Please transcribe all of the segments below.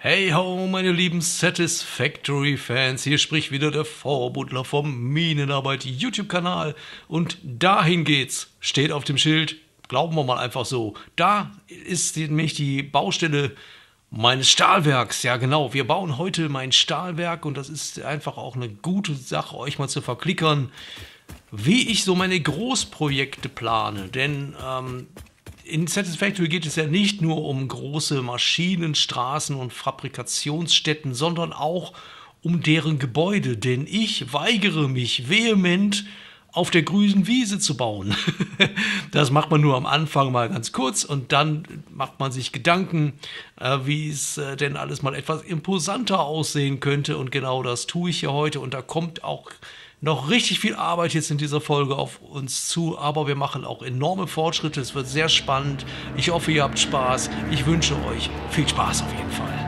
Hey ho, meine lieben Satisfactory-Fans, hier spricht wieder der Vorbuddler vom Minenarbeit YouTube-Kanal und dahin geht's, steht auf dem Schild, glauben wir mal einfach so. Da ist nämlich die Baustelle meines Stahlwerks, ja genau, wir bauen heute mein Stahlwerk und das ist einfach auch eine gute Sache, euch mal zu verklickern, wie ich so meine Großprojekte plane, denn in Satisfactory geht es ja nicht nur um große Maschinen, Straßen und Fabrikationsstätten, sondern auch um deren Gebäude. Denn ich weigere mich vehement, auf der grünen Wiese zu bauen. Das macht man nur am Anfang mal ganz kurz und dann macht man sich Gedanken, wie es denn alles mal etwas imposanter aussehen könnte. Und genau das tue ich hier heute. Und da kommt auch noch richtig viel Arbeit jetzt in dieser Folge auf uns zu, aber wir machen auch enorme Fortschritte. Es wird sehr spannend. Ich hoffe, ihr habt Spaß. Ich wünsche euch viel Spaß auf jeden Fall.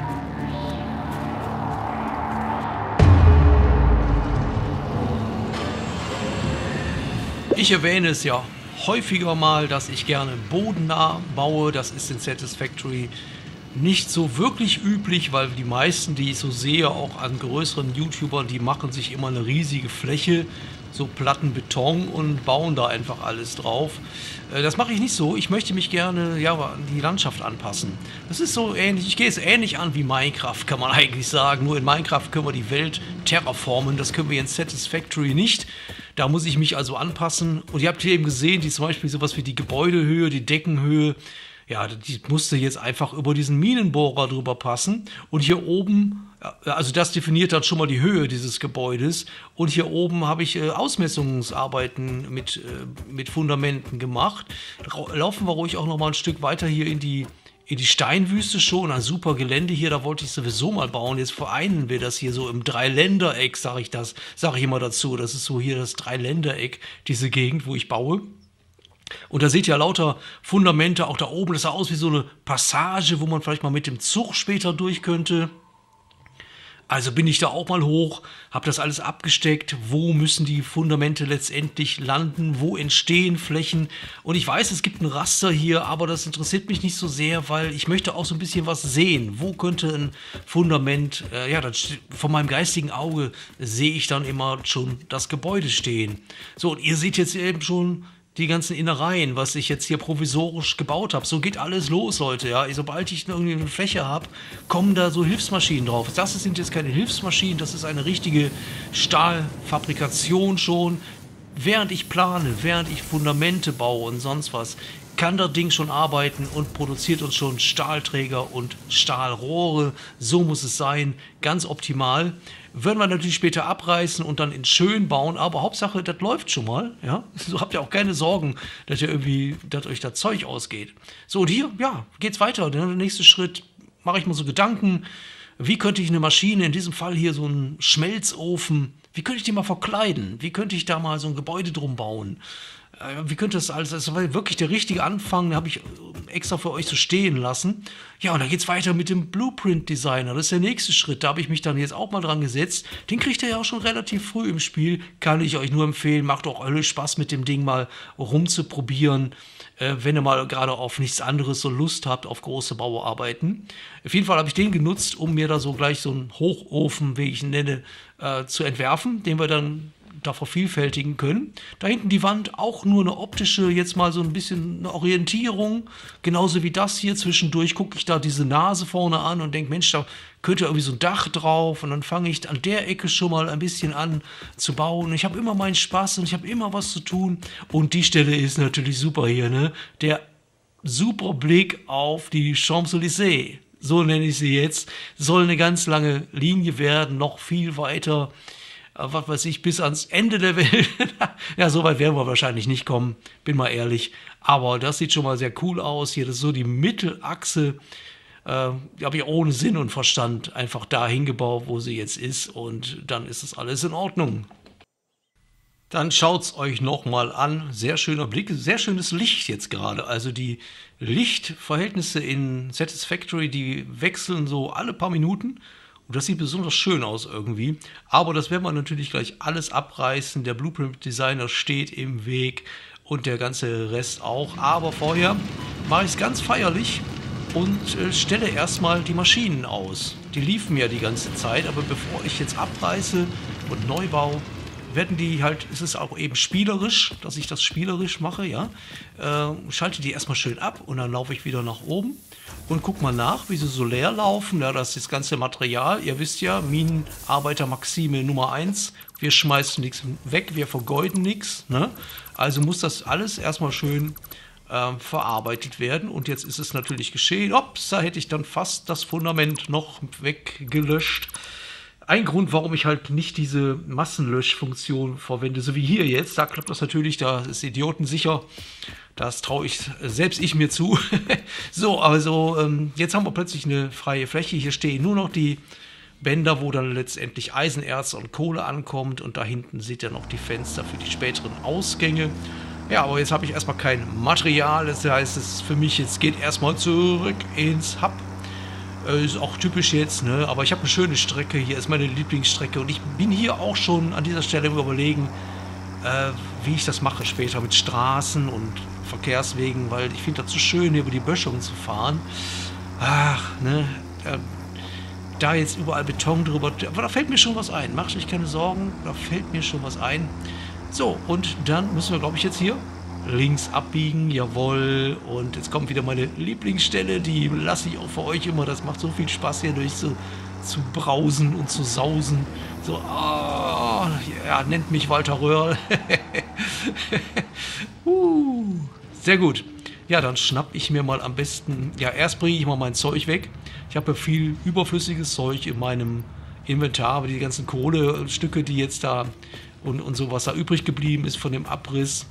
Ich erwähne es ja häufiger mal, dass ich gerne bodennah baue. Das ist in Satisfactory nicht so wirklich üblich, weil die meisten, die ich so sehe, auch an größeren YouTubern, die machen sich immer eine riesige Fläche, so Platten Beton und bauen da einfach alles drauf. Das mache ich nicht so. Ich möchte mich gerne an die Landschaft anpassen. Das ist so ähnlich, ich gehe es ähnlich an wie Minecraft, kann man eigentlich sagen. Nur in Minecraft können wir die Welt terraformen, das können wir in Satisfactory nicht. Da muss ich mich also anpassen. Und ihr habt hier eben gesehen, die zum Beispiel sowas wie die Gebäudehöhe, die Deckenhöhe, ja, die musste jetzt einfach über diesen Minenbohrer drüber passen. Und hier oben, also das definiert dann schon mal die Höhe dieses Gebäudes. Und hier oben habe ich Ausmessungsarbeiten mit Fundamenten gemacht. Laufen wir ruhig auch noch mal ein Stück weiter hier in die Steinwüste schon. Ein super Gelände hier, da wollte ich sowieso mal bauen. Jetzt vereinen wir das hier so im Dreiländereck, sage ich immer dazu. Das ist so hier das Dreiländereck, diese Gegend, wo ich baue. Und da seht ihr lauter Fundamente, auch da oben, das sah aus wie so eine Passage, wo man vielleicht mal mit dem Zug später durch könnte. Also bin ich da auch mal hoch, habe das alles abgesteckt, wo müssen die Fundamente letztendlich landen, wo entstehen Flächen. Und ich weiß, es gibt ein Raster hier, aber das interessiert mich nicht so sehr, weil ich möchte auch so ein bisschen was sehen. Wo könnte ein Fundament, von meinem geistigen Auge sehe ich dann immer schon das Gebäude stehen. So, und ihr seht jetzt eben schon die ganzen Innereien, was ich jetzt hier provisorisch gebaut habe. So geht alles los, Leute. Ja, sobald ich irgendwie eine Fläche habe, kommen da so Hilfsmaschinen drauf. Das sind jetzt keine Hilfsmaschinen, das ist eine richtige Stahlfabrikation schon. Während ich plane, während ich Fundamente baue und sonst was, kann das Ding schon arbeiten und produziert uns schon Stahlträger und Stahlrohre. So muss es sein, ganz optimal. Würden wir natürlich später abreißen und dann in schön bauen, aber Hauptsache, das läuft schon mal. Ja? So habt ihr auch keine Sorgen, dass euch das Zeug ausgeht. So, und hier, ja, geht's weiter. Der nächste Schritt, mache ich mir so Gedanken, wie könnte ich eine Maschine, in diesem Fall hier so einen Schmelzofen, wie könnte ich die mal verkleiden? Wie könnte ich da mal so ein Gebäude drum bauen? Wie könnte das alles, das war wirklich der richtige Anfang, den habe ich extra für euch so stehen lassen. Ja, und dann geht es weiter mit dem Blueprint Designer, das ist der nächste Schritt, da habe ich mich dann jetzt auch mal dran gesetzt. Den kriegt ihr ja auch schon relativ früh im Spiel, kann ich euch nur empfehlen, macht auch alle Spaß mit dem Ding mal rumzuprobieren, wenn ihr mal gerade auf nichts anderes so Lust habt, auf große Bauarbeiten. Auf jeden Fall habe ich den genutzt, um mir da so gleich so einen Hochofen, wie ich ihn nenne, zu entwerfen, den wir dann da vervielfältigen können. Da hinten die Wand auch nur eine optische, jetzt mal so ein bisschen eine Orientierung. Genauso wie das hier. Zwischendurch gucke ich da diese Nase vorne an und denke, Mensch, da könnte irgendwie so ein Dach drauf. Und dann fange ich an der Ecke schon mal ein bisschen an zu bauen. Ich habe immer meinen Spaß und ich habe immer was zu tun. Und die Stelle ist natürlich super hier, ne? Der super Blick auf die Champs-Élysées. So nenne ich sie jetzt. Soll eine ganz lange Linie werden, noch viel weiter, was weiß ich, bis ans Ende der Welt. Ja, so weit werden wir wahrscheinlich nicht kommen, bin mal ehrlich. Aber das sieht schon mal sehr cool aus. Hier, das ist so die Mittelachse. Die habe ich ohne Sinn und Verstand einfach da hingebaut, wo sie jetzt ist. Und dann ist das alles in Ordnung. Dann schaut's euch nochmal an. Sehr schöner Blick, sehr schönes Licht jetzt gerade. Also die Lichtverhältnisse in Satisfactory, die wechseln so alle paar Minuten. Und das sieht besonders schön aus irgendwie. Aber das werden wir natürlich gleich alles abreißen. Der Blueprint Designer steht im Weg und der ganze Rest auch. Aber vorher mache ich es ganz feierlich. und stelle erstmal die Maschinen aus. Die liefen ja die ganze Zeit, aber bevor ich jetzt abreiße und neu baue, werden die halt, ist es auch eben spielerisch, dass ich das spielerisch mache, ja. Schalte die erstmal schön ab und dann laufe ich wieder nach oben und guck mal nach, wie sie so leer laufen. Ja, das ist das ganze Material. Ihr wisst ja, Minenarbeiter-Maxime Nummer 1. Wir schmeißen nichts weg, wir vergeuden nichts. Ne? Also muss das alles erstmal schön verarbeitet werden. Und jetzt ist es natürlich geschehen. Ups, da hätte ich dann fast das Fundament noch weggelöscht. Ein Grund, warum ich halt nicht diese Massenlöschfunktion verwende, so wie hier jetzt, da klappt das natürlich, da ist idiotensicher. Das traue ich selbst mir zu. So, also jetzt haben wir plötzlich eine freie Fläche. Hier stehen nur noch die Bänder, wo dann letztendlich Eisenerz und Kohle ankommt. Und da hinten seht ihr noch die Fenster für die späteren Ausgänge. Ja, aber jetzt habe ich erstmal kein Material. Das heißt, es für mich, jetzt geht erstmal zurück ins Hub. Ist auch typisch jetzt, ne? Aber ich habe eine schöne Strecke. Hier ist meine Lieblingsstrecke. Und ich bin hier auch schon an dieser Stelle überlegen, wie ich das mache später mit Straßen und Verkehrswegen, weil ich finde das so schön, über die Böschung zu fahren. Ach, ne? Da jetzt überall Beton drüber. Aber da fällt mir schon was ein. Macht euch keine Sorgen, da fällt mir schon was ein. So, und dann müssen wir, glaube ich, jetzt hier links abbiegen, jawohl. Und jetzt kommt wieder meine Lieblingsstelle, die lasse ich auch für euch immer. Das macht so viel Spaß hier durch zu brausen und zu sausen. So, oh, ja, nennt mich Walter Röhrl. Sehr gut. Ja, dann schnapp ich mir mal am besten, ja, erst bringe ich mal mein Zeug weg. Ich habe ja viel überflüssiges Zeug in meinem Inventar, aber die ganzen Kohlestücke, die jetzt da und so, was da übrig geblieben ist von dem Abriss,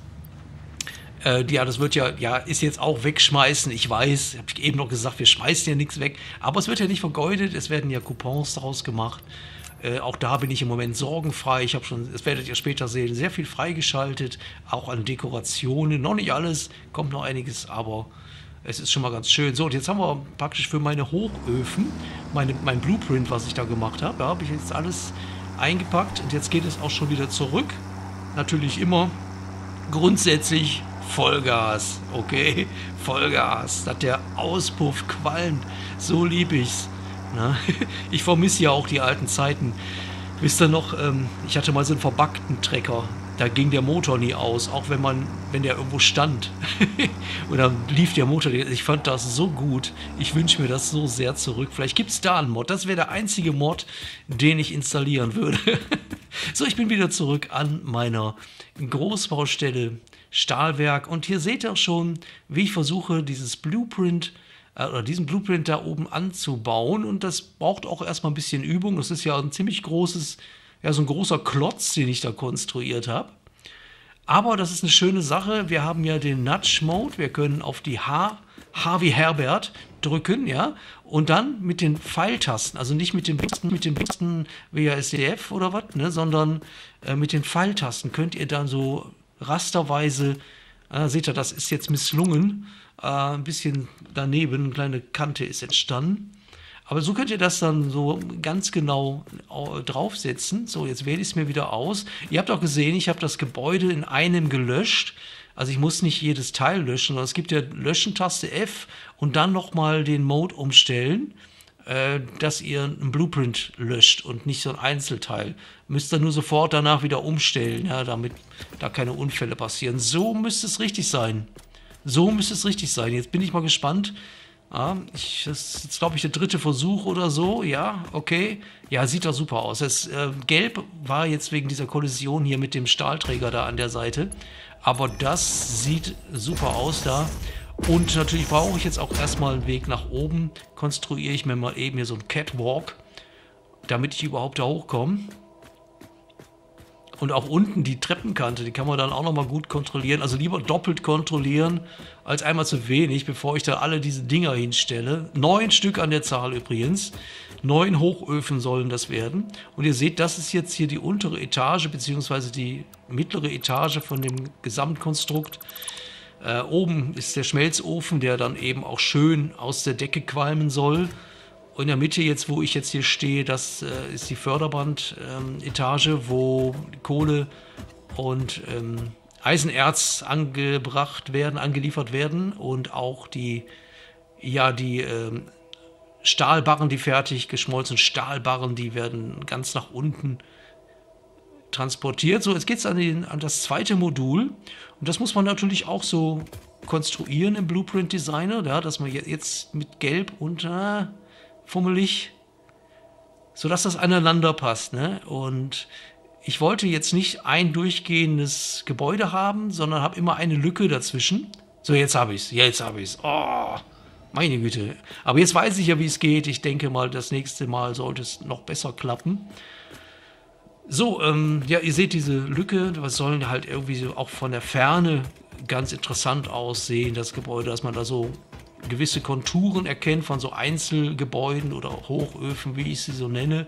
ja, das wird ja, ist jetzt auch wegschmeißen. Ich weiß, habe ich eben noch gesagt, wir schmeißen ja nichts weg. Aber es wird ja nicht vergeudet, es werden ja Coupons daraus gemacht. Auch da bin ich im Moment sorgenfrei. Ich habe schon, das werdet ihr später sehen, sehr viel freigeschaltet. Auch an Dekorationen. Noch nicht alles, kommt noch einiges, aber es ist schon mal ganz schön. So, und jetzt haben wir praktisch für meine Hochöfen, mein Blueprint, was ich da gemacht habe, da habe ich jetzt alles eingepackt. Und jetzt geht es auch schon wieder zurück. Natürlich immer grundsätzlich Vollgas, okay? Vollgas, dass der Auspuff qualmt, so lieb ich's. Na? Ich vermisse ja auch die alten Zeiten. Wisst ihr noch, ich hatte mal so einen verbackten Trecker, da ging der Motor nie aus, auch wenn der irgendwo stand. Und dann lief der Motor, ich fand das so gut, ich wünsche mir das so sehr zurück. Vielleicht gibt es da einen Mod, das wäre der einzige Mod, den ich installieren würde. So, ich bin wieder zurück an meiner Großbaustelle Stahlwerk und hier seht ihr schon, wie ich versuche, diesen Blueprint da oben anzubauen, und das braucht auch erstmal ein bisschen Übung. Das ist ja ein ziemlich großes, ja, so ein großer Klotz, den ich da konstruiert habe. Aber das ist eine schöne Sache. Wir haben ja den Nudge-Mode. Wir können auf die H wie Herbert drücken, ja, und dann mit den Pfeiltasten, also nicht mit den Tasten WASDF oder was, ne, sondern mit den Pfeiltasten könnt ihr dann so rasterweise, seht ihr, das ist jetzt misslungen, ein bisschen daneben, eine kleine Kante ist entstanden. Aber so könnt ihr das dann so ganz genau draufsetzen. So, jetzt wähle ich es mir wieder aus. Ihr habt auch gesehen, ich habe das Gebäude in einem gelöscht. Also ich muss nicht jedes Teil löschen, sondern es gibt ja Löschen-Taste F und dann nochmal den Mode umstellen, dass ihr einen Blueprint löscht und nicht so ein Einzelteil. Müsst ihr nur sofort danach wieder umstellen, ja, damit da keine Unfälle passieren. So müsste es richtig sein. So müsste es richtig sein. Jetzt bin ich mal gespannt. Ja, das ist jetzt, glaube ich, der dritte Versuch oder so. Ja, okay. Ja, sieht doch super aus. Das Gelb war jetzt wegen dieser Kollision hier mit dem Stahlträger da an der Seite. Aber das sieht super aus da. Und natürlich brauche ich jetzt auch erstmal einen Weg nach oben. Konstruiere ich mir mal eben hier so einen Catwalk, damit ich überhaupt da hochkomme. Und auch unten die Treppenkante, die kann man dann auch nochmal gut kontrollieren. Also lieber doppelt kontrollieren als einmal zu wenig, bevor ich da alle diese Dinger hinstelle. 9 Stück an der Zahl übrigens. 9 Hochöfen sollen das werden. Und ihr seht, das ist jetzt hier die untere Etage, beziehungsweise die mittlere Etage von dem Gesamtkonstrukt. Oben ist der Schmelzofen, der dann eben auch schön aus der Decke qualmen soll. Und in der Mitte jetzt, wo ich jetzt hier stehe, das ist die Förderbandetage, wo Kohle und Eisenerz angeliefert werden und auch die ja, die Stahlbarren, die fertig geschmolzen Stahlbarren, die werden ganz nach unten transportiert. So, jetzt geht es an das zweite Modul. Und das muss man natürlich auch so konstruieren im Blueprint Designer, ja, dass man jetzt mit Gelb und fummelig, sodass das aneinander passt. Ne? Und ich wollte jetzt nicht ein durchgehendes Gebäude haben, sondern habe immer eine Lücke dazwischen. So, jetzt habe ich es. Oh, meine Güte. Aber jetzt weiß ich ja, wie es geht. Ich denke mal, das nächste Mal sollte es noch besser klappen. So, ja, ihr seht diese Lücke. Das soll halt irgendwie so auch von der Ferne ganz interessant aussehen, das Gebäude, dass man da so gewisse Konturen erkennt von so Einzelgebäuden oder Hochöfen, wie ich sie so nenne.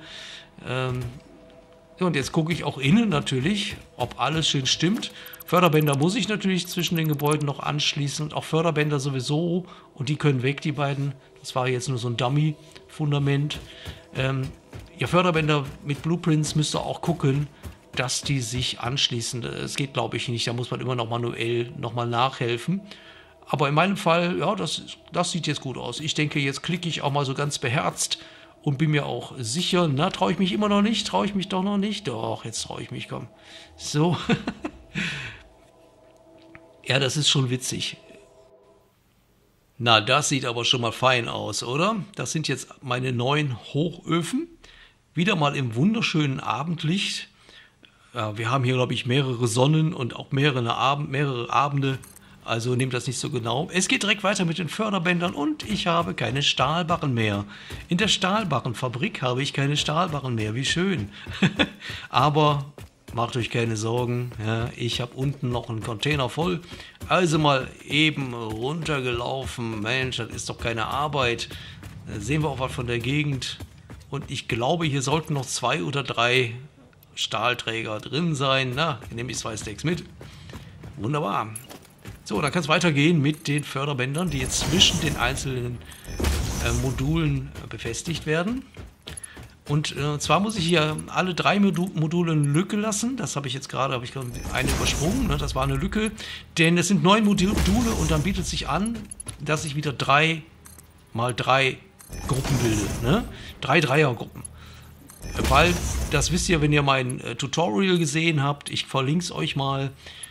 Und jetzt gucke ich auch innen natürlich, ob alles schön stimmt. Förderbänder muss ich natürlich zwischen den Gebäuden noch anschließen und auch Förderbänder sowieso. Und die können weg, die beiden. Das war jetzt nur so ein Dummy-Fundament. Ja, Förderbänder mit Blueprints müsst ihr auch gucken, dass die sich anschließen. Das geht, glaube ich, nicht. Da muss man immer noch manuell nochmal nachhelfen. Aber in meinem Fall, ja, das sieht jetzt gut aus. Ich denke, jetzt klicke ich auch mal so ganz beherzt und bin mir auch sicher. Na, traue ich mich immer noch nicht? Traue ich mich doch noch nicht? Doch, jetzt traue ich mich, komm. So. Ja, das ist schon witzig. Na, das sieht aber schon mal fein aus, oder? Das sind jetzt meine neuen Hochöfen. Wieder mal im wunderschönen Abendlicht. Ja, wir haben hier, glaube ich, mehrere Sonnen und auch mehrere Abende. Also nehmt das nicht so genau. Es geht direkt weiter mit den Förderbändern und ich habe keine Stahlbarren mehr. In der Stahlbarrenfabrik habe ich keine Stahlbarren mehr. Wie schön. Aber macht euch keine Sorgen. Ja, ich habe unten noch einen Container voll. Also mal eben runtergelaufen. Mensch, das ist doch keine Arbeit. Da sehen wir auch was von der Gegend. Und ich glaube, hier sollten noch 2 oder 3 Stahlträger drin sein. Na, nehme ich 2 Stacks mit. Wunderbar. So, dann kann es weitergehen mit den Förderbändern, die jetzt zwischen den einzelnen Modulen befestigt werden. Und zwar muss ich hier alle 3 Module eine Lücke lassen. Das habe ich jetzt gerade, eine übersprungen. Ne? Das war eine Lücke, denn es sind 9 Module und dann bietet sich an, dass ich wieder 3 mal 3 Gruppen bilde. Ne? 3 Dreiergruppen. Weil, das wisst ihr, wenn ihr mein Tutorial gesehen habt, ich verlinke es euch mal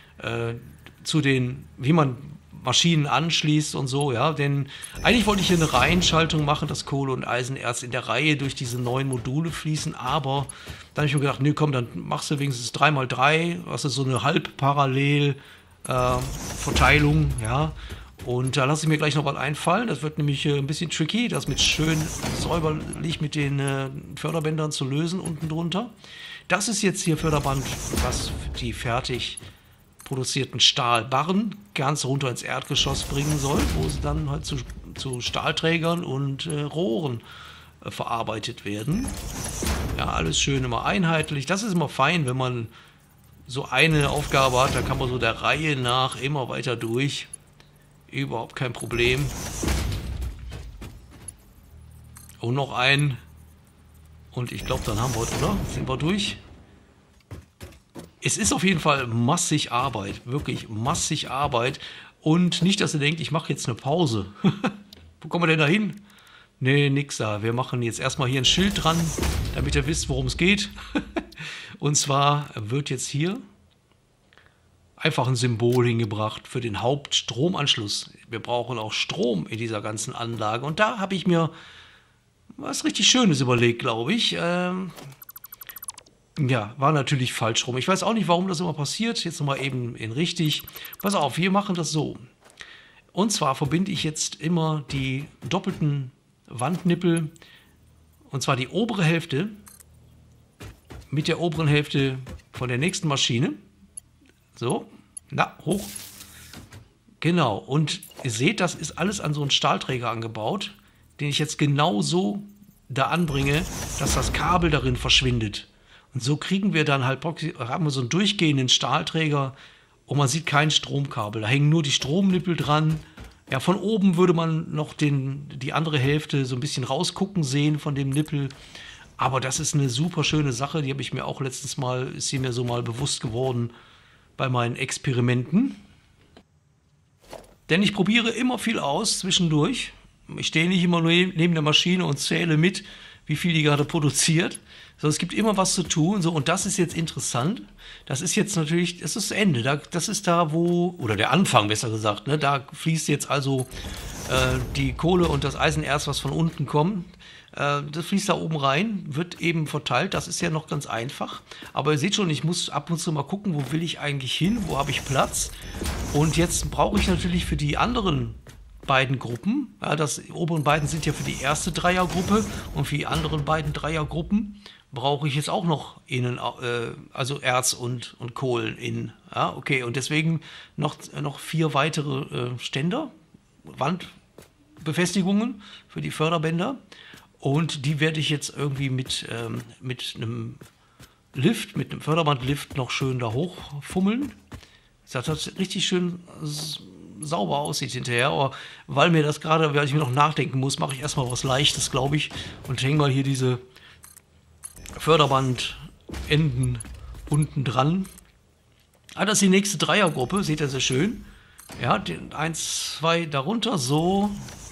zu den, wie man Maschinen anschließt und so, ja, denn eigentlich wollte ich hier eine Reihenschaltung machen, dass Kohle und Eisen erst in der Reihe durch diese 9 Module fließen, aber dann habe ich mir gedacht, nee, komm, dann machst du wenigstens 3 mal 3, was ist so eine halbparallel Verteilung, ja, und da lasse ich mir gleich noch was einfallen, das wird nämlich ein bisschen tricky, das mit schön säuberlich mit den Förderbändern zu lösen unten drunter. Das ist jetzt hier Förderband, was die fertig produzierten Stahlbarren ganz runter ins Erdgeschoss bringen soll, wo sie dann halt zu Stahlträgern und Rohren verarbeitet werden. Ja, alles schön immer einheitlich. Das ist immer fein, wenn man so eine Aufgabe hat, da kann man so der Reihe nach immer weiter durch. Überhaupt kein Problem. Und noch ein. Und ich glaube, dann haben wir es, oder? Sind wir durch? Es ist auf jeden Fall massig Arbeit, wirklich massig Arbeit. Und nicht, dass ihr denkt, ich mache jetzt eine Pause. Wo kommen wir denn da hin? Nee, nix da. Wir machen jetzt erstmal hier ein Schild dran, damit ihr wisst, worum es geht. Und zwar wird jetzt hier einfach ein Symbol hingebracht für den Hauptstromanschluss. Wir brauchen auch Strom in dieser ganzen Anlage. Und da habe ich mir was richtig Schönes überlegt, glaube ich. Ja, war natürlich falsch rum. Ich weiß auch nicht, warum das immer passiert. Jetzt nochmal eben in richtig. Pass auf, wir machen das so. Und zwar verbinde ich jetzt immer die doppelten Wandnippel, und zwar die obere Hälfte mit der oberen Hälfte von der nächsten Maschine. So, na, hoch. Genau, und ihr seht, das ist alles an so einen Stahlträger angebaut, den ich jetzt genau so da anbringe, dass das Kabel darin verschwindet. Und so kriegen wir dann halt, haben wir so einen durchgehenden Stahlträger und man sieht kein Stromkabel. Da hängen nur die Stromnippel dran. Ja, von oben würde man noch die andere Hälfte so ein bisschen rausgucken sehen von dem Nippel. Aber das ist eine super schöne Sache. Die habe ich mir auch letztens mal, ist sie mir so mal bewusst geworden bei meinen Experimenten. Denn ich probiere immer viel aus zwischendurch. Ich stehe nicht immer nur neben der Maschine und zähle mit, wie viel die gerade produziert. So, es gibt immer was zu tun. So, und das ist jetzt interessant. Das ist jetzt natürlich, das ist das Ende. Das ist da, wo, oder der Anfang besser gesagt, ne? Da fließt jetzt also die Kohle und das Eisenerz, was von unten kommt. Das fließt da oben rein, wird eben verteilt. Das ist ja noch ganz einfach. Aber ihr seht schon, ich muss ab und zu mal gucken, wo will ich eigentlich hin, wo habe ich Platz. Und jetzt brauche ich natürlich für die anderen beiden Gruppen, ja, die oberen beiden sind ja für die erste Dreiergruppe und für die anderen beiden Dreiergruppen brauche ich jetzt auch noch innen, also Erz und Kohlen innen. Ja, okay, und deswegen noch 4 weitere Ständer, Wandbefestigungen für die Förderbänder. Und die werde ich jetzt irgendwie mit einem Lift, mit einem Förderbandlift noch schön da hochfummeln. Das hat richtig schön sauber aussieht hinterher, aber weil mir das gerade, weil ich mir noch nachdenken muss, mache ich erstmal was Leichtes, glaube ich, und hänge mal hier diese Förderbandenden unten dran. Ah, das ist die nächste Dreiergruppe, seht ihr sehr schön. Ja, 1, 2 darunter, so.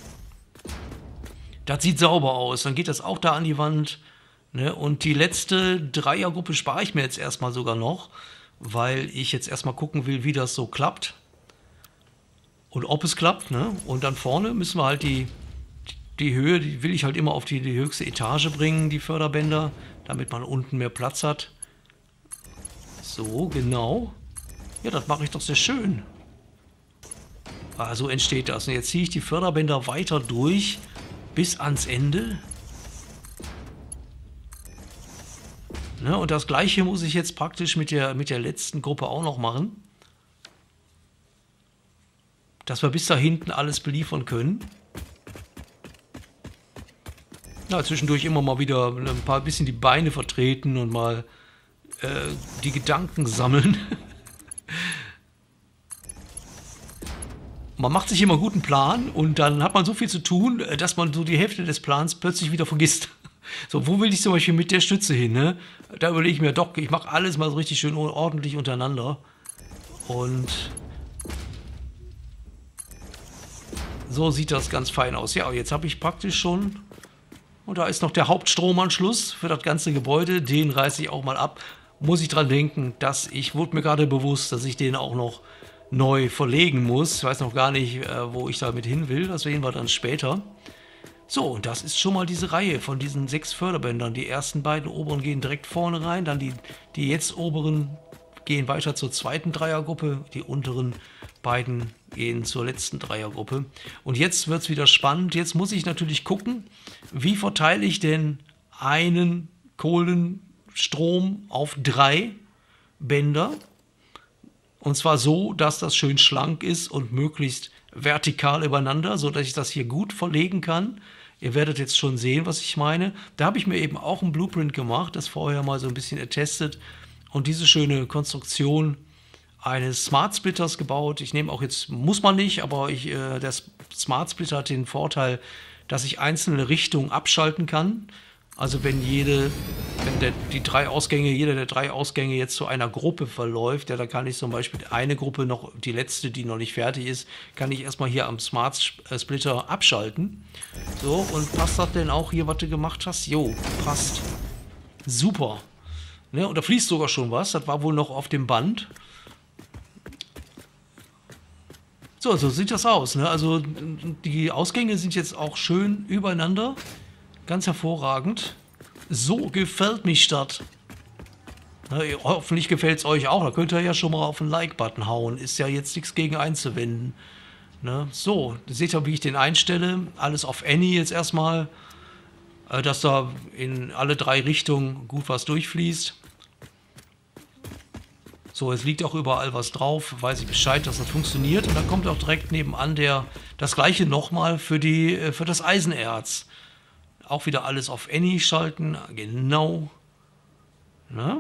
Das sieht sauber aus, dann geht das auch da an die Wand. Ne? Und die letzte Dreiergruppe spare ich mir jetzt erstmal sogar noch, weil ich jetzt erstmal gucken will, wie das so klappt. Und ob es klappt, ne? Und dann vorne müssen wir halt die Höhe, die will ich halt immer auf die höchste Etage bringen, die Förderbänder, damit man unten mehr Platz hat. So, genau. Ja, das mache ich doch sehr schön. So entsteht das. Und jetzt ziehe ich die Förderbänder weiter durch bis ans Ende. Ne? Und das gleiche muss ich jetzt praktisch mit der letzten Gruppe auch noch machen. Dass wir bis da hinten alles beliefern können. Ja, zwischendurch immer mal wieder ein bisschen die Beine vertreten und mal die Gedanken sammeln. Man macht sich immer einen guten Plan und dann hat man so viel zu tun, dass man so die Hälfte des Plans plötzlich wieder vergisst. So, wo will ich zum Beispiel mit der Stütze hin? Ne? Da überlege ich mir doch, ich mache alles mal so richtig schön ordentlich untereinander. Und so sieht das ganz fein aus. Ja, jetzt habe ich praktisch schon, und da ist noch der Hauptstromanschluss für das ganze Gebäude, den reiße ich auch mal ab. Muss ich dran denken, wurde mir gerade bewusst, dass ich den auch noch neu verlegen muss. Ich weiß noch gar nicht, wo ich damit hin will, das sehen wir dann später. So, und das ist schon mal diese Reihe von diesen 6 Förderbändern. Die ersten beiden oberen gehen direkt vorne rein, dann die jetzt oberen gehen weiter zur zweiten Dreiergruppe, die unteren beiden gehen zur letzten Dreiergruppe. Und jetzt wird es wieder spannend. Jetzt muss ich natürlich gucken, wie verteile ich denn einen Kohlenstrom auf 3 Bänder. Und zwar so, dass das schön schlank ist und möglichst vertikal übereinander, sodass ich das hier gut verlegen kann. Ihr werdet jetzt schon sehen, was ich meine. Da habe ich mir eben auch ein Blueprint gemacht, das vorher mal so ein bisschen getestet und diese schöne Konstruktion eines Smart Splitters gebaut. Ich nehme auch jetzt, muss man nicht, aber der Smart Splitter hat den Vorteil, dass ich einzelne Richtungen abschalten kann. Also wenn jeder der 3 Ausgänge jetzt zu einer Gruppe verläuft, ja, da kann ich zum Beispiel eine Gruppe noch, die letzte, die noch nicht fertig ist, kann ich erstmal hier am Smart Splitter abschalten. So, und passt das denn auch hier, was du gemacht hast? Jo, passt. Super. Ne, und da fließt sogar schon was, das war wohl noch auf dem Band. So sieht das aus. Ne? Also die Ausgänge sind jetzt auch schön übereinander. Ganz hervorragend. So gefällt mich das. Ne, hoffentlich gefällt es euch auch. Da könnt ihr ja schon mal auf den Like-Button hauen. Ist ja jetzt nichts gegen einzuwenden. Ne? So, seht ihr, wie ich den einstelle. Alles auf Any jetzt erstmal. Dass da in alle 3 Richtungen gut was durchfließt. So, es liegt auch überall was drauf, weiß ich Bescheid, dass das funktioniert. Und dann kommt auch direkt nebenan das gleiche nochmal für das Eisenerz. Auch wieder alles auf Any schalten, genau. Na?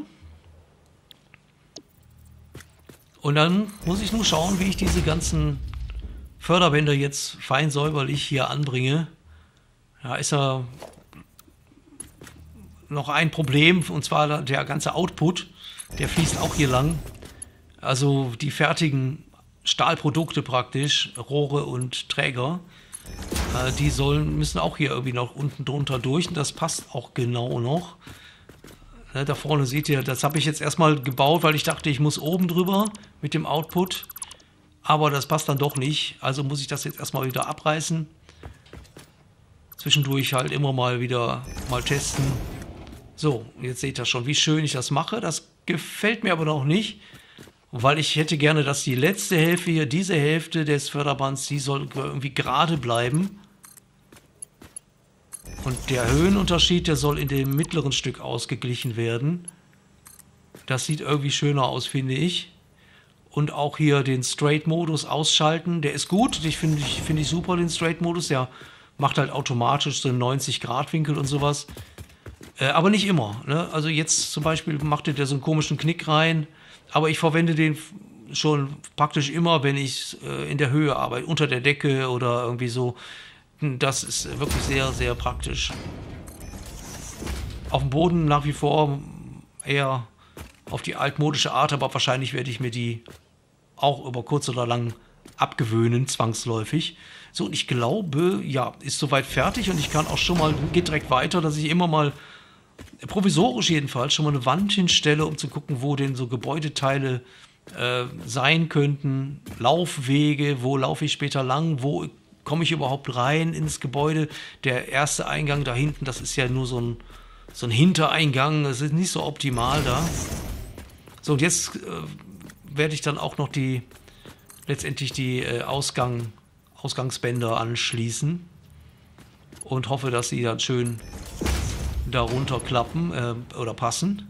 Und dann muss ich nur schauen, wie ich diese ganzen Förderbänder jetzt fein säuberlich hier anbringe. Da ist ja noch ein Problem, und zwar der ganze Output. Der fließt auch hier lang. Also die fertigen Stahlprodukte praktisch, Rohre und Träger, Müssen auch hier irgendwie noch unten drunter durch und das passt auch genau noch. Ne, da vorne seht ihr, das habe ich jetzt erstmal gebaut, weil ich dachte, ich muss oben drüber mit dem Output. Aber das passt dann doch nicht, also muss ich das jetzt erstmal wieder abreißen. Zwischendurch halt immer mal wieder testen. So, jetzt seht ihr schon, wie schön ich das mache. Das gefällt mir aber noch nicht, weil ich hätte gerne, dass die letzte Hälfte hier, diese Hälfte des Förderbands, die soll irgendwie gerade bleiben. Und der Höhenunterschied, der soll in dem mittleren Stück ausgeglichen werden. Das sieht irgendwie schöner aus, finde ich. Und auch hier den Straight-Modus ausschalten. Der ist gut, finde ich super, den Straight-Modus. Der macht halt automatisch so einen 90-Grad-Winkel und sowas. Aber nicht immer. Ne? Also jetzt zum Beispiel macht der so einen komischen Knick rein. Aber ich verwende den schon praktisch immer, wenn ich in der Höhe arbeite, unter der Decke oder irgendwie so. Das ist wirklich sehr, sehr praktisch. Auf dem Boden nach wie vor eher auf die altmodische Art, aber wahrscheinlich werde ich mir die auch über kurz oder lang abgewöhnen, zwangsläufig. So, und ich glaube, ja, ist soweit fertig und ich kann auch schon mal, geht direkt weiter, dass ich immer mal, provisorisch jedenfalls, schon mal eine Wand hinstelle, um zu gucken, wo denn so Gebäudeteile sein könnten, Laufwege, wo laufe ich später lang, wo komme ich überhaupt rein ins Gebäude. Der erste Eingang da hinten, das ist ja nur so ein Hintereingang, das ist nicht so optimal da. So, und jetzt werde ich dann auch noch letztendlich die Ausgangsbänder anschließen und hoffe, dass sie dann schön darunter klappen oder passen.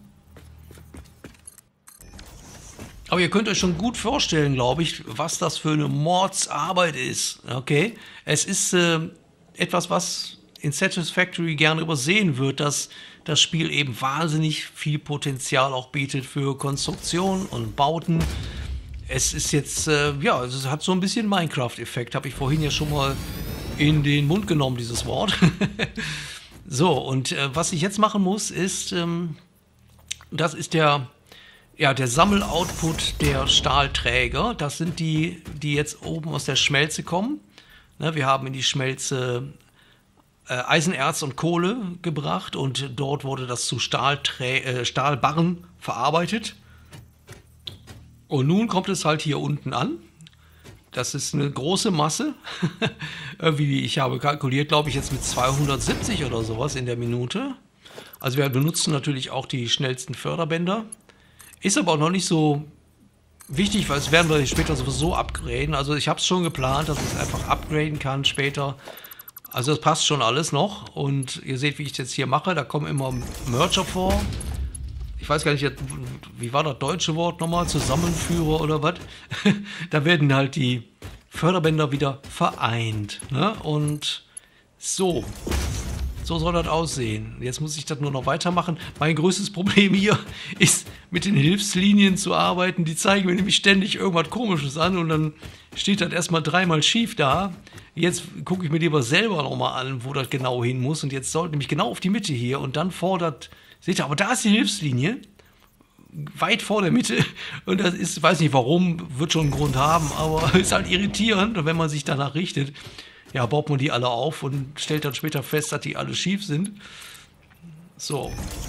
Aber ihr könnt euch schon gut vorstellen, glaube ich, was das für eine Mordsarbeit ist. Okay, es ist etwas, was in Satisfactory gerne übersehen wird, dass das Spiel eben wahnsinnig viel Potenzial auch bietet für Konstruktion und Bauten. Es ist jetzt, ja, es hat so ein bisschen Minecraft-Effekt, habe ich vorhin ja schon mal in den Mund genommen, dieses Wort. So, und was ich jetzt machen muss, ist, das ist der Sammeloutput der Stahlträger. Das sind die jetzt oben aus der Schmelze kommen. Ne, wir haben in die Schmelze Eisenerz und Kohle gebracht und dort wurde das zu Stahlbarren verarbeitet. Und nun kommt es halt hier unten an. Das ist eine große Masse. Irgendwie, ich habe kalkuliert, glaube ich, jetzt mit 270 oder sowas in der Minute. Also wir benutzen natürlich auch die schnellsten Förderbänder. Ist aber auch noch nicht so wichtig, weil es werden wir später sowieso upgraden. Also ich habe es schon geplant, dass ich es einfach upgraden kann später. Also das passt schon alles noch. Und ihr seht, wie ich es jetzt hier mache. Da kommen immer Merger vor. Ich weiß gar nicht, wie war das deutsche Wort nochmal? Zusammenführer oder was? Da werden halt die Förderbänder wieder vereint. Ne? Und so soll das aussehen. Jetzt muss ich das nur noch weitermachen. Mein größtes Problem hier ist, mit den Hilfslinien zu arbeiten. Die zeigen mir nämlich ständig irgendwas Komisches an und dann steht das erstmal dreimal schief da. Jetzt gucke ich mir lieber selber nochmal an, wo das genau hin muss. Und jetzt sollte nämlich genau auf die Mitte hier und dann fordert, seht ihr, aber da ist die Hilfslinie. Weit vor der Mitte. Und das ist, weiß nicht warum, wird schon einen Grund haben, aber ist halt irritierend, wenn man sich danach richtet. Ja, baut man die alle auf und stellt dann später fest, dass die alle schief sind. So.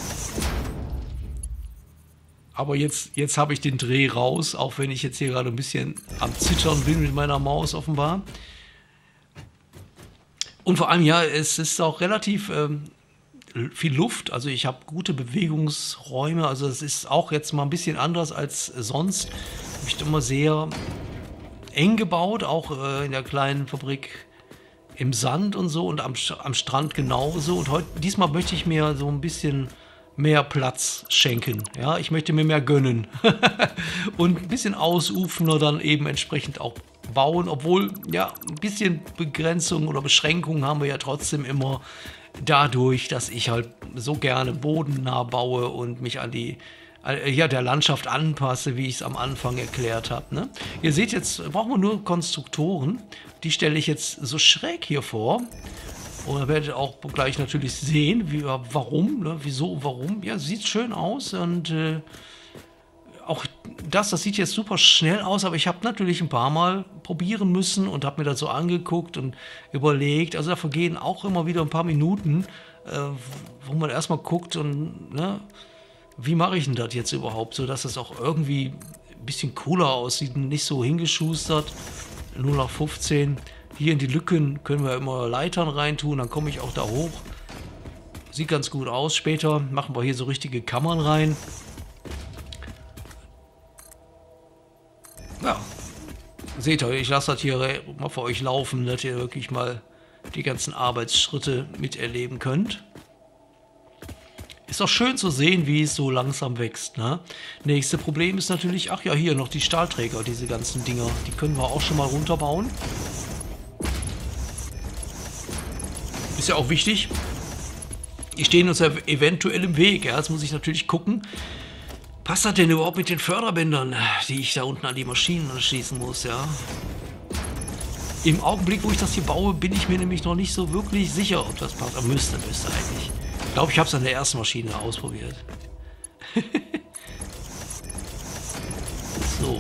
Aber jetzt habe ich den Dreh raus, auch wenn ich jetzt hier gerade ein bisschen am Zittern bin mit meiner Maus offenbar. Und vor allem, ja, es ist auch relativ viel Luft. Also ich habe gute Bewegungsräume. Also es ist auch jetzt mal ein bisschen anders als sonst. Habe ich immer sehr eng gebaut, auch in der kleinen Fabrik im Sand und so und am Strand genauso. Und diesmal möchte ich mir so ein bisschen mehr Platz schenken. Ja, ich möchte mir mehr gönnen. Und ein bisschen ausufender dann eben entsprechend auch bauen. Obwohl, ja, ein bisschen Begrenzung oder Beschränkungen haben wir ja trotzdem immer dadurch, dass ich halt so gerne bodennah baue und mich an die der Landschaft anpasse, wie ich es am Anfang erklärt habe. Ne? Ihr seht jetzt, brauchen wir nur Konstruktoren. Die stelle ich jetzt so schräg hier vor. Und ihr werdet auch gleich natürlich sehen, warum, ne? Wieso, warum. Ja, sieht schön aus und auch das sieht jetzt super schnell aus, aber ich habe natürlich ein paar Mal probieren müssen und habe mir das so angeguckt und überlegt. Also da vergehen auch immer wieder ein paar Minuten, wo man erstmal guckt und, ne, wie mache ich denn das jetzt überhaupt, so dass es auch irgendwie ein bisschen cooler aussieht und nicht so hingeschustert. 0 nach 15. Hier in die Lücken können wir immer Leitern reintun, dann komme ich auch da hoch. Sieht ganz gut aus. Später machen wir hier so richtige Kammern rein. Ja, seht ihr, ich lasse das hier mal für euch laufen, dass ihr wirklich mal die ganzen Arbeitsschritte miterleben könnt. Ist auch schön zu sehen, wie es so langsam wächst, ne? Nächste Problem ist natürlich, ach ja, hier noch die Stahlträger, diese ganzen Dinger. Die können wir auch schon mal runterbauen. Ist ja auch wichtig. Die stehen uns ja eventuell im Weg. Ja? Jetzt muss ich natürlich gucken, passt das denn überhaupt mit den Förderbändern, die ich da unten an die Maschinen anschließen muss, ja? Im Augenblick, wo ich das hier baue, bin ich mir nämlich noch nicht so wirklich sicher, ob das passt. Aber müsste eigentlich. Ich glaube, ich habe es an der ersten Maschine ausprobiert. So.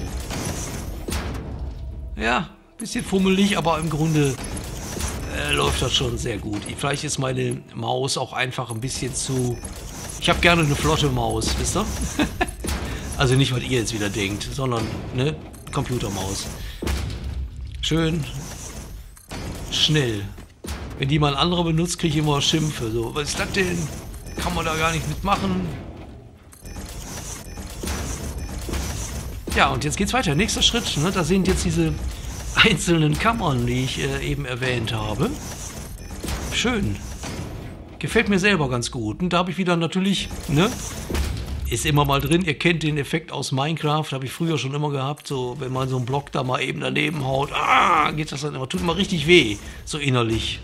Ja, bisschen fummelig, aber im Grunde läuft das schon sehr gut. Vielleicht ist meine Maus auch einfach ein bisschen zu... Ich habe gerne eine flotte Maus, wisst ihr? Also nicht, was ihr jetzt wieder denkt, sondern eine Computermaus. Schön schnell. Wenn die mal ein anderer benutzt, kriege ich immer Schimpfe. So, was ist das denn? Kann man da gar nicht mitmachen. Ja, und jetzt geht's weiter. Nächster Schritt, ne? Da sind jetzt diese einzelnen Kammern, die ich eben erwähnt habe. Schön. Gefällt mir selber ganz gut. Und da habe ich wieder natürlich, ne? Ist immer mal drin. Ihr kennt den Effekt aus Minecraft. Habe ich früher schon immer gehabt. So, wenn man so einen Block da mal eben daneben haut, geht das dann immer. Tut immer richtig weh. So innerlich.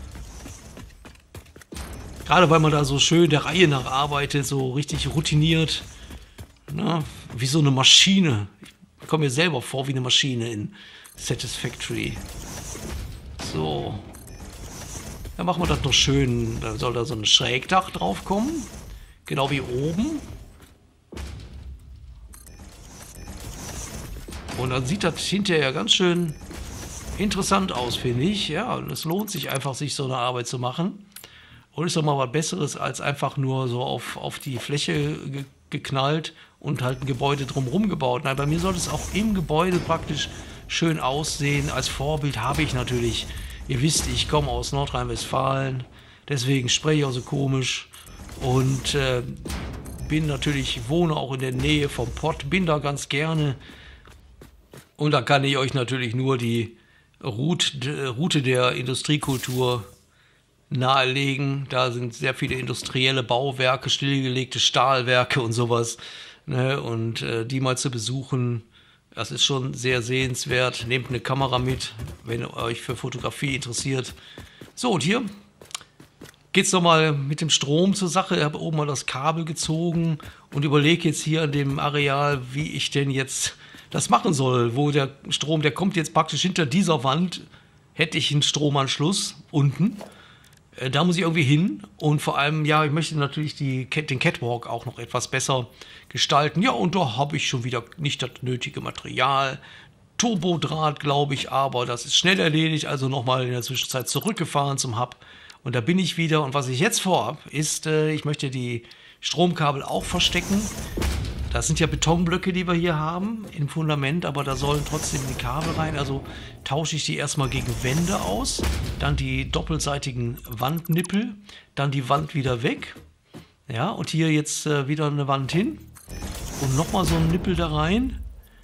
Gerade weil man da so schön der Reihe nach arbeitet, so richtig routiniert. Na, wie so eine Maschine. Ich komme mir selber vor wie eine Maschine in Satisfactory. So. Dann machen wir das noch schön. Da soll da so ein Schrägdach drauf kommen. Genau wie oben. Und dann sieht das hinterher ganz schön interessant aus, finde ich. Ja, und es lohnt sich einfach, sich so eine Arbeit zu machen. Und ist doch mal was Besseres, als einfach nur so auf die Fläche geknallt und halt ein Gebäude drumherum gebaut. Nein, bei mir soll es auch im Gebäude praktisch schön aussehen. Als Vorbild habe ich natürlich, ihr wisst, ich komme aus Nordrhein-Westfalen, deswegen spreche ich auch so komisch und bin natürlich, wohne auch in der Nähe vom Pott, bin da ganz gerne. Und da kann ich euch natürlich nur die Route der Industriekultur nahelegen. Da sind sehr viele industrielle Bauwerke, stillgelegte Stahlwerke und sowas. Ne? Und die mal zu besuchen, das ist schon sehr sehenswert. Nehmt eine Kamera mit, wenn ihr euch für Fotografie interessiert. So, und hier geht es nochmal mit dem Strom zur Sache. Ich habe oben mal das Kabel gezogen und überlege jetzt hier an dem Areal, wie ich denn jetzt das machen soll. Wo der Strom, der kommt jetzt praktisch hinter dieser Wand, hätte ich einen Stromanschluss unten. Da muss ich irgendwie hin und vor allem, ja, ich möchte natürlich den Catwalk auch noch etwas besser gestalten. Ja, und da habe ich schon wieder nicht das nötige Material. Turbodraht, glaube ich, aber das ist schnell erledigt, also nochmal in der Zwischenzeit zurückgefahren zum Hub. Und da bin ich wieder. Und was ich jetzt vorhabe, ist, ich möchte die Stromkabel auch verstecken. Das sind ja Betonblöcke, die wir hier haben im Fundament, aber da sollen trotzdem die Kabel rein. Also tausche ich die erstmal gegen Wände aus, dann die doppelseitigen Wandnippel, dann die Wand wieder weg. Ja, und hier jetzt wieder eine Wand hin und nochmal so ein Nippel da rein.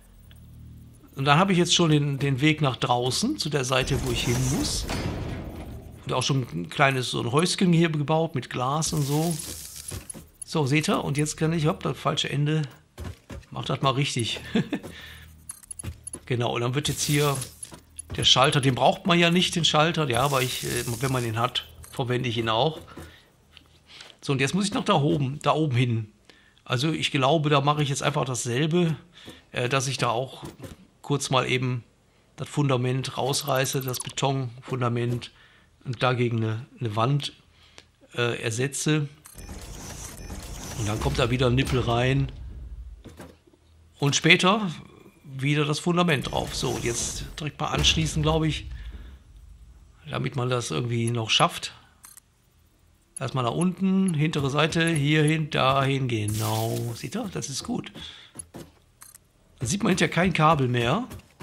Und dann habe ich jetzt schon den Weg nach draußen, zu der Seite, wo ich hin muss. Und auch schon ein kleines so ein Häuschen hier gebaut mit Glas und so. So, seht ihr? Und jetzt kann ich, hopp, das falsche Ende, mach das mal richtig. Genau, und dann wird jetzt hier der Schalter, den braucht man ja nicht, den Schalter, ja, aber wenn man den hat, verwende ich ihn auch. So, und jetzt muss ich noch da oben hin. Also ich glaube, da mache ich jetzt einfach dasselbe, dass ich da auch kurz mal eben das Fundament rausreiße, das Betonfundament, und dagegen eine Wand ersetze. Und dann kommt da wieder ein Nippel rein. Und später wieder das Fundament drauf. So, jetzt direkt mal anschließen, glaube ich, damit man das irgendwie noch schafft. Erstmal nach unten, hintere Seite, hierhin, dahin, genau. Seht ihr, das ist gut. Dann sieht man hinterher kein Kabel mehr.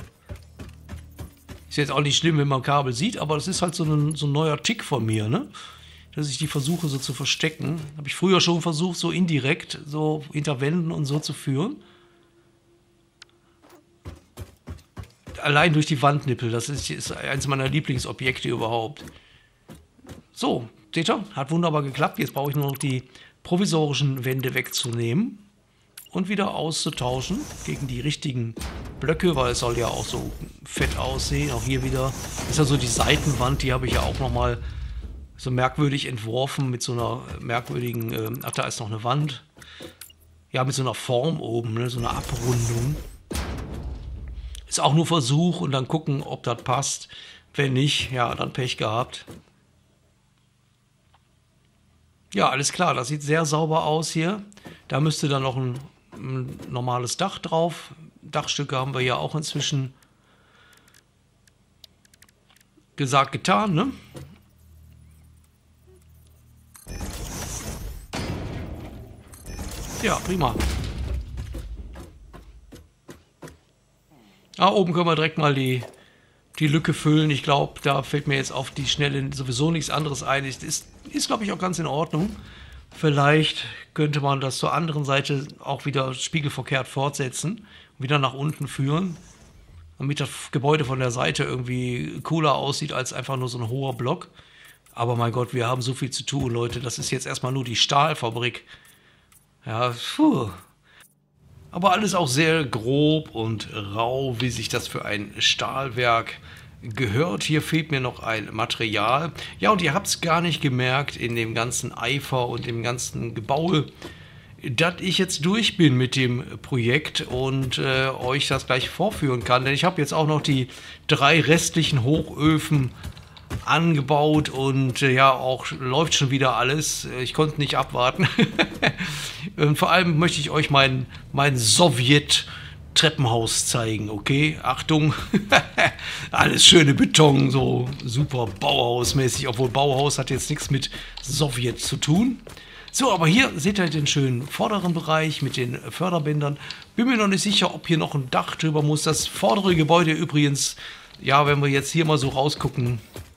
Ist jetzt auch nicht schlimm, wenn man Kabel sieht, aber das ist halt so ein neuer Tick von mir, ne? Dass ich die versuche so zu verstecken. Habe ich früher schon versucht, so indirekt, so hinter Wänden und so zu führen. Allein durch die Wandnippel, das ist eines meiner Lieblingsobjekte überhaupt. So, seht ihr, hat wunderbar geklappt. Jetzt brauche ich nur noch die provisorischen Wände wegzunehmen und wieder auszutauschen gegen die richtigen Blöcke, weil es soll ja auch so fett aussehen. Auch hier wieder ist ja so die Seitenwand, die habe ich ja auch nochmal so merkwürdig entworfen mit so einer merkwürdigen, ach, da ist noch eine Wand. Ja, mit so einer Form oben, ne, so einer Abrundung. Ist auch nur Versuch und dann gucken, ob das passt. Wenn nicht, ja, dann Pech gehabt. Ja, alles klar, das sieht sehr sauber aus hier. Da müsste dann noch ein normales Dach drauf. Dachstücke haben wir ja auch inzwischen gesagt, getan, ne? Ja, prima. Ah, oben können wir direkt mal die Lücke füllen. Ich glaube, da fällt mir jetzt auf die Schnelle sowieso nichts anderes ein. Ist glaube ich, auch ganz in Ordnung. Vielleicht könnte man das zur anderen Seite auch wieder spiegelverkehrt fortsetzen und wieder nach unten führen, damit das Gebäude von der Seite irgendwie cooler aussieht als einfach nur so ein hoher Block. Aber mein Gott, wir haben so viel zu tun, Leute. Das ist jetzt erstmal nur die Stahlfabrik. Ja, puh. Aber alles auch sehr grob und rau, wie sich das für ein Stahlwerk gehört. Hier fehlt mir noch ein Material. Ja, und ihr habt es gar nicht gemerkt in dem ganzen Eifer und dem ganzen Gebaue, dass ich jetzt durch bin mit dem Projekt und euch das gleich vorführen kann. Denn ich habe jetzt auch noch die 3 restlichen Hochöfen angebaut und ja, auch läuft schon wieder alles. Ich konnte nicht abwarten. Und vor allem möchte ich euch mein Sowjet-Treppenhaus zeigen, okay? Achtung, alles schöne Beton, so super Bauhausmäßig, obwohl Bauhaus hat jetzt nichts mit Sowjet zu tun. So, aber hier seht ihr den schönen vorderen Bereich mit den Förderbändern. Bin mir noch nicht sicher, ob hier noch ein Dach drüber muss. Das vordere Gebäude übrigens, ja, wenn wir jetzt hier mal so rausgucken,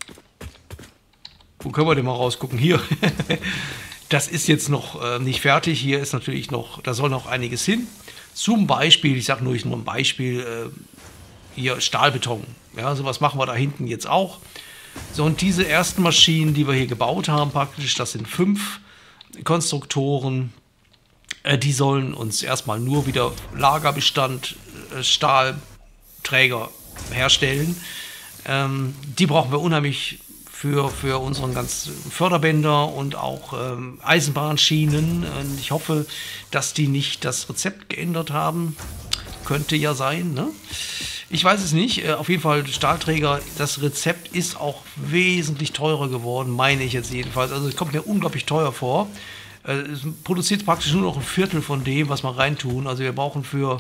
wo können wir denn mal rausgucken? Hier. Das ist jetzt noch nicht fertig. Hier ist natürlich noch, da soll noch einiges hin. Zum Beispiel, ich sage nur ein Beispiel, hier Stahlbeton. Ja, sowas machen wir da hinten jetzt auch. So, und diese ersten Maschinen, die wir hier gebaut haben, praktisch, das sind 5 Konstruktoren. Die sollen uns erstmal nur wieder Lagerbestand, Stahlträger herstellen. Die brauchen wir unheimlich für unseren ganzen Förderbänder und auch Eisenbahnschienen. Und ich hoffe, dass die nicht das Rezept geändert haben. Könnte ja sein, ne? Ich weiß es nicht. Auf jeden Fall Stahlträger, das Rezept ist auch wesentlich teurer geworden, meine ich jetzt jedenfalls. Also es kommt mir unglaublich teuer vor. Es produziert praktisch nur noch ein Viertel von dem, was wir reintun. Also wir brauchen für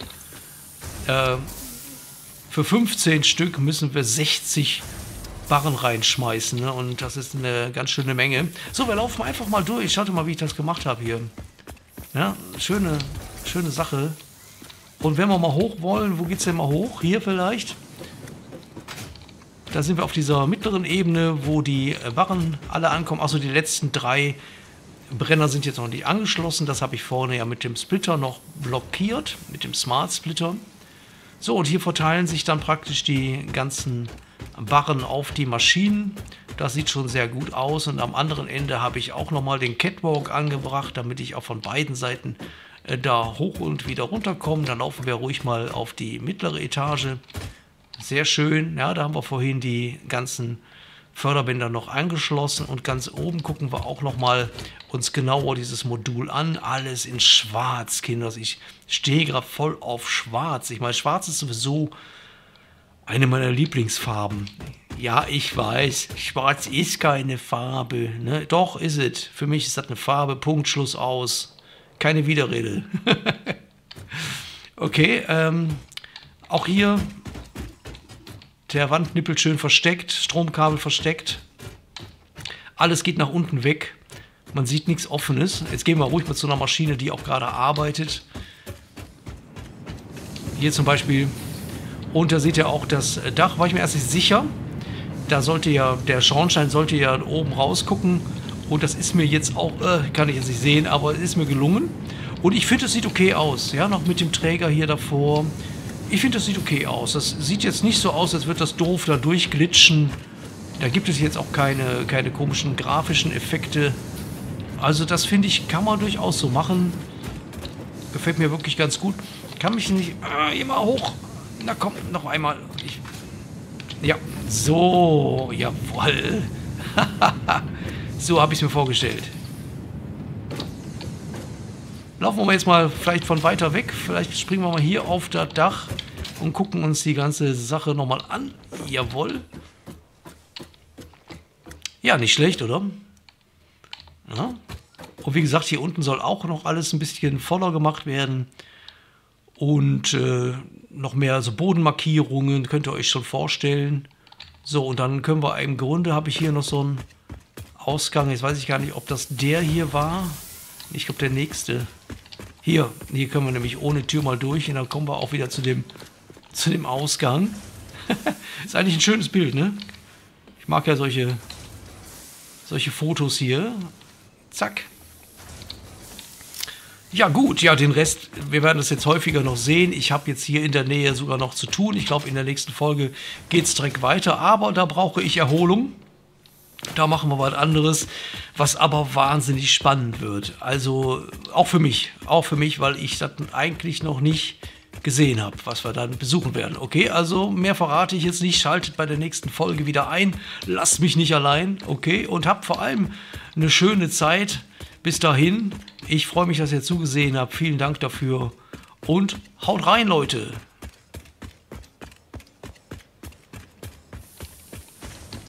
15 Stück müssen wir 60 Barren reinschmeißen, ne? Und das ist eine ganz schöne Menge. So, wir laufen einfach mal durch. Schaut mal, wie ich das gemacht habe hier. Ja, schöne Sache. Und wenn wir mal hoch wollen, wo geht es denn mal hoch? Hier vielleicht. Da sind wir auf dieser mittleren Ebene, wo die Barren alle ankommen. Achso, die letzten 3 Brenner sind jetzt noch nicht angeschlossen. Das habe ich vorne ja mit dem Splitter noch blockiert, mit dem Smart Splitter. So, und hier verteilen sich dann praktisch die ganzen Barren auf die Maschinen. Das sieht schon sehr gut aus. Und am anderen Ende habe ich auch nochmal den Catwalk angebracht, damit ich auch von beiden Seiten da hoch und wieder runterkomme. Dann laufen wir ruhig mal auf die mittlere Etage. Sehr schön. Ja, da haben wir vorhin die ganzen Förderbänder noch angeschlossen. Und ganz oben gucken wir auch nochmal uns genauer dieses Modul an. Alles in schwarz, Kinders. Ich stehe gerade voll auf schwarz. Ich meine, schwarz ist sowieso eine meiner Lieblingsfarben. Ja, ich weiß, schwarz ist keine Farbe. Ne? Doch, ist es. Für mich ist das eine Farbe. Punkt, Schluss, aus. Keine Widerrede. Okay, auch hier der Wandnippel schön versteckt, Stromkabel versteckt. Alles geht nach unten weg. Man sieht nichts Offenes. Jetzt gehen wir ruhig mal zu einer Maschine, die auch gerade arbeitet. Hier zum Beispiel. Und da seht ihr auch das Dach. War ich mir erst nicht sicher. Da sollte ja, der Schornstein sollte ja oben rausgucken. Und das ist mir jetzt auch, kann ich jetzt nicht sehen, aber es ist mir gelungen. Und ich finde, es sieht okay aus. Ja, noch mit dem Träger hier davor. Ich finde, das sieht okay aus. Das sieht jetzt nicht so aus, als würde das doof da durchglitschen. Da gibt es jetzt auch keine komischen grafischen Effekte. Also das finde ich, kann man durchaus so machen. Gefällt mir wirklich ganz gut. Kann mich nicht... immer hoch. Na komm, noch einmal. Ja, so. Jawohl. So habe ich es mir vorgestellt. Laufen wir jetzt mal vielleicht von weiter weg. Vielleicht springen wir mal hier auf das Dach und gucken uns die ganze Sache nochmal an. Jawohl. Ja, nicht schlecht, oder? Ja. Und wie gesagt, hier unten soll auch noch alles ein bisschen voller gemacht werden. Und noch mehr so Bodenmarkierungen, könnt ihr euch schon vorstellen. So, und dann können wir im Grunde, habe ich hier noch so einen Ausgang. Jetzt weiß ich gar nicht, ob das der hier war. Ich glaube, der nächste. Hier können wir nämlich ohne Tür mal durch. Und dann kommen wir auch wieder zu dem Ausgang. Ist eigentlich ein schönes Bild, ne? Ich mag ja solche Fotos hier. Zack. Ja gut, ja, den Rest, wir werden das jetzt häufiger noch sehen. Ich habe jetzt hier in der Nähe sogar noch zu tun. Ich glaube, in der nächsten Folge geht es direkt weiter. Aber da brauche ich Erholung. Da machen wir was anderes, was aber wahnsinnig spannend wird. Also auch für mich, weil ich das eigentlich noch nicht gesehen habe, was wir dann besuchen werden. Okay, also mehr verrate ich jetzt nicht. Schaltet bei der nächsten Folge wieder ein. Lasst mich nicht allein, okay? Und habt vor allem eine schöne Zeit. Bis dahin, ich freue mich, dass ihr zugesehen habt. Vielen Dank dafür und haut rein, Leute!